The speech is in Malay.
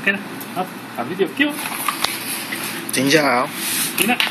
OK 了，好，把 video 给我。 等一下啊。 行了。